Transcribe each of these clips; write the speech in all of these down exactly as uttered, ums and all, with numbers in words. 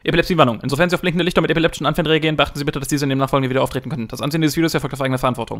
Epilepsie-Warnung. Insofern Sie auf blinkende Lichter mit epileptischen Anfällen reagieren, beachten Sie bitte, dass diese in dem nachfolgenden Video auftreten können. Das Ansehen dieses Videos erfolgt auf eigene Verantwortung.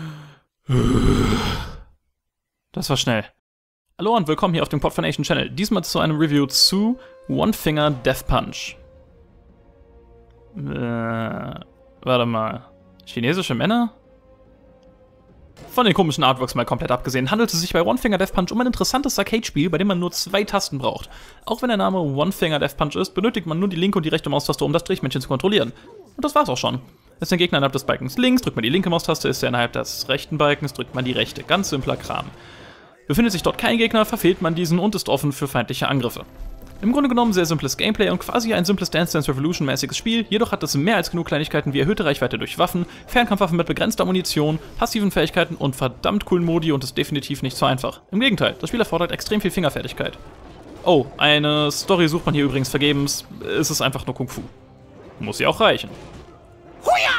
Das war schnell. Hallo und willkommen hier auf dem Quadfonation Channel. Diesmal zu einem Review zu One Finger Death Punch. Äh, warte mal. Chinesische Männer? Von den komischen Artworks mal komplett abgesehen, handelt es sich bei One Finger Death Punch um ein interessantes Arcade-Spiel, bei dem man nur zwei Tasten braucht. Auch wenn der Name One Finger Death Punch ist, benötigt man nur die linke und die rechte Maustaste, um das Strichmännchen zu kontrollieren. Und das war's auch schon. Ist der Gegner innerhalb des Balkens links, drückt man die linke Maustaste, ist er innerhalb des rechten Balkens, drückt man die rechte. Ganz simpler Kram. Befindet sich dort kein Gegner, verfehlt man diesen und ist offen für feindliche Angriffe. Im Grunde genommen sehr simples Gameplay und quasi ein simples Dance Dance Revolution-mäßiges Spiel, jedoch hat es mehr als genug Kleinigkeiten wie erhöhte Reichweite durch Waffen, Fernkampfwaffen mit begrenzter Munition, passiven Fähigkeiten und verdammt coolen Modi und ist definitiv nicht so einfach. Im Gegenteil, das Spiel erfordert extrem viel Fingerfertigkeit. Oh, eine Story sucht man hier übrigens vergebens, es ist einfach nur Kung Fu. Muss ja auch reichen. Huja!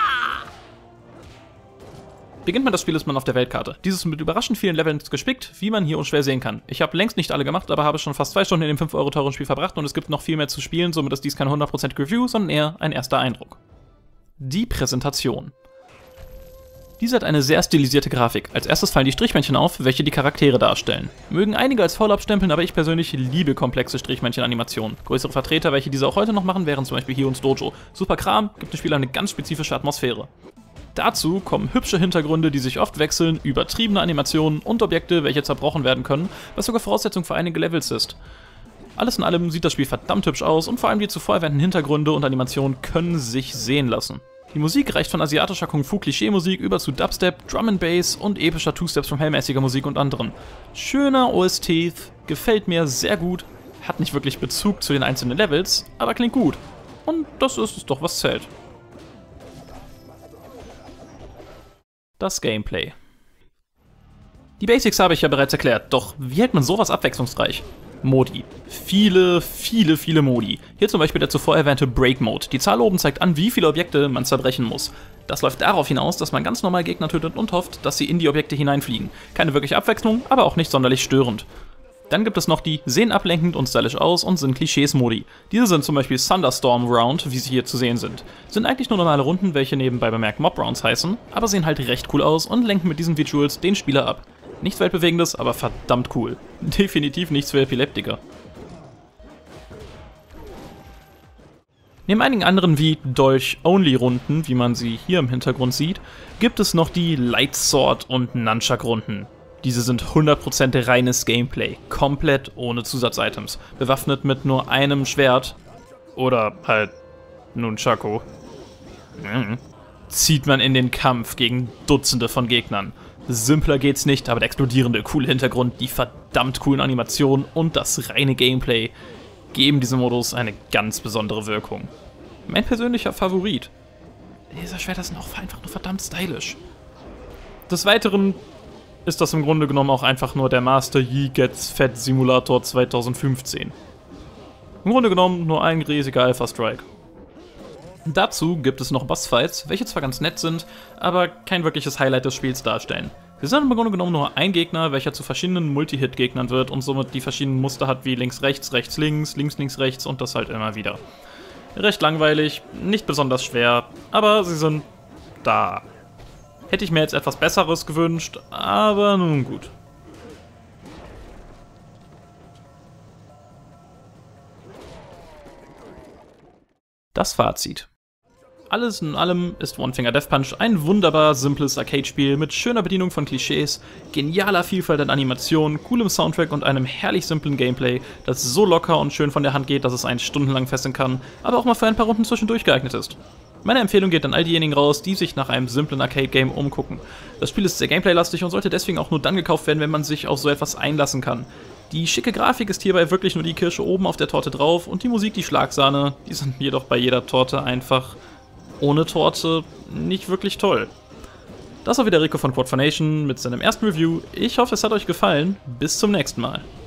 Beginnt man das Spiel, ist man auf der Weltkarte. Dieses mit überraschend vielen Leveln gespickt, wie man hier unschwer sehen kann. Ich habe längst nicht alle gemacht, aber habe schon fast zwei Stunden in dem fünf Euro teuren Spiel verbracht und es gibt noch viel mehr zu spielen, somit ist dies kein hundertprozentige Review, sondern eher ein erster Eindruck. Die Präsentation. Diese hat eine sehr stilisierte Grafik. Als erstes fallen die Strichmännchen auf, welche die Charaktere darstellen. Mögen einige als faul abstempeln, aber ich persönlich liebe komplexe Strichmännchen-Animationen. Größere Vertreter, welche diese auch heute noch machen, wären zum Beispiel Hions Dojo. Super Kram, gibt dem Spiel eine ganz spezifische Atmosphäre. Dazu kommen hübsche Hintergründe, die sich oft wechseln, übertriebene Animationen und Objekte, welche zerbrochen werden können, was sogar Voraussetzung für einige Levels ist. Alles in allem sieht das Spiel verdammt hübsch aus und vor allem die zuvor erwähnten Hintergründe und Animationen können sich sehen lassen. Die Musik reicht von asiatischer Kung-Fu-Klischee-Musik über zu Dubstep, Drum and Bass und epischer Two-Steps from Hell-mäßiger Musik und anderen. Schöner O S T, gefällt mir sehr gut, hat nicht wirklich Bezug zu den einzelnen Levels, aber klingt gut. Und das ist es doch, was zählt. Das Gameplay. Die Basics habe ich ja bereits erklärt, doch wie hält man sowas abwechslungsreich? Modi. Viele, viele, viele Modi. Hier zum Beispiel der zuvor erwähnte Break Mode. Die Zahl oben zeigt an, wie viele Objekte man zerbrechen muss. Das läuft darauf hinaus, dass man ganz normal Gegner tötet und hofft, dass sie in die Objekte hineinfliegen. Keine wirkliche Abwechslung, aber auch nicht sonderlich störend. Dann gibt es noch die sehen ablenkend und stylisch aus und sind Klischees-Modi. Diese sind zum Beispiel Thunderstorm Round, wie sie hier zu sehen sind. Sind eigentlich nur normale Runden, welche nebenbei bemerkt Mob Rounds heißen, aber sehen halt recht cool aus und lenken mit diesen Visuals den Spieler ab. Nichts Weltbewegendes, aber verdammt cool. Definitiv nichts für Epileptiker. Neben einigen anderen wie Dolch-Only-Runden, wie man sie hier im Hintergrund sieht, gibt es noch die Light Sword- und Nunchuck-Runden. Diese sind hundert Prozent reines Gameplay, komplett ohne Zusatzitems, bewaffnet mit nur einem Schwert oder halt Nunchaku. Mhm. Zieht man in den Kampf gegen Dutzende von Gegnern. Simpler geht's nicht, aber der explodierende, coole Hintergrund, die verdammt coolen Animationen und das reine Gameplay geben diesem Modus eine ganz besondere Wirkung. Mein persönlicher Favorit. Laserschwerter sind auch einfach nur verdammt stylisch. Des Weiteren ist das im Grunde genommen auch einfach nur der Master Yi Gets Fat Simulator zweitausendfünfzehn. Im Grunde genommen nur ein riesiger Alpha Strike. Dazu gibt es noch Bossfights, welche zwar ganz nett sind, aber kein wirkliches Highlight des Spiels darstellen. Wir sind im Grunde genommen nur ein Gegner, welcher zu verschiedenen Multi-Hit-Gegnern wird und somit die verschiedenen Muster hat wie links-rechts, rechts-links, links-links-rechts und das halt immer wieder. Recht langweilig, nicht besonders schwer, aber sie sind da. Hätte ich mir jetzt etwas Besseres gewünscht, aber nun gut. Das Fazit. Alles in allem ist One Finger Death Punch ein wunderbar simples Arcade-Spiel mit schöner Bedienung von Klischees, genialer Vielfalt an Animationen, coolem Soundtrack und einem herrlich simplen Gameplay, das so locker und schön von der Hand geht, dass es einen stundenlang fesseln kann, aber auch mal für ein paar Runden zwischendurch geeignet ist. Meine Empfehlung geht an all diejenigen raus, die sich nach einem simplen Arcade-Game umgucken. Das Spiel ist sehr gameplaylastig und sollte deswegen auch nur dann gekauft werden, wenn man sich auf so etwas einlassen kann. Die schicke Grafik ist hierbei wirklich nur die Kirsche oben auf der Torte drauf und die Musik die Schlagsahne, die sind jedoch bei jeder Torte einfach ohne Torte nicht wirklich toll. Das war wieder Rico von Quadfonation mit seinem ersten Review. Ich hoffe, es hat euch gefallen. Bis zum nächsten Mal.